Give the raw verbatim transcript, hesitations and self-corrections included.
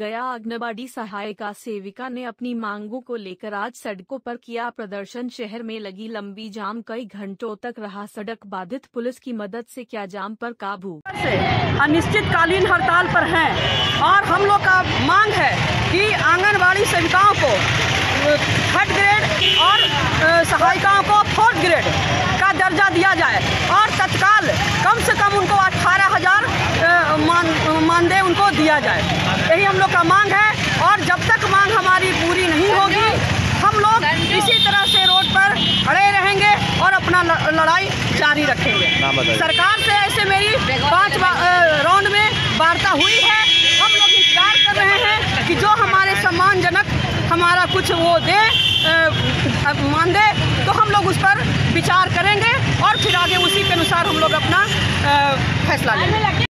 गया। आंगनबाड़ी सहायिका सेविका ने अपनी मांगों को लेकर आज सड़कों पर किया प्रदर्शन। शहर में लगी लंबी जाम, कई घंटों तक रहा सड़क बाधित। पुलिस की मदद से किया जाम पर काबू। अनिश्चितकालीन हड़ताल पर हैं और हम लोग का मांग है कि आंगनबाड़ी सेविकाओं को थर्ड ग्रेड और सहायिकाओं को फोर्थ ग्रेड का दर्जा दिया जाए और तत्काल कम से कम उनको अठारह हजार मानदेय उनको दिया जाए। यही हम लोग का मांग है और जब तक मांग हमारी पूरी नहीं होगी हम लोग इसी तरह से रोड पर खड़े रहेंगे और अपना लड़ाई जारी रखेंगे। सरकार से ऐसे मेरी पांच राउंड में वार्ता हुई है। हम लोग इंतजार कर रहे हैं कि जो हमारे सम्मानजनक हमारा कुछ वो दे मान दे तो हम लोग उस पर विचार करेंगे और फिर आगे उसी के अनुसार हम लोग अपना फैसला लेंगे।